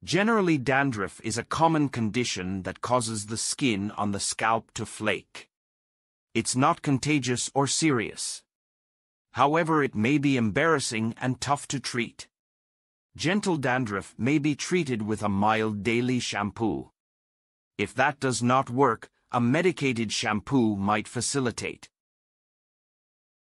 Generally, dandruff is a common condition that causes the skin on the scalp to flake. It's not contagious or serious. However, it may be embarrassing and tough to treat. Gentle dandruff may be treated with a mild daily shampoo. If that does not work, a medicated shampoo might facilitate.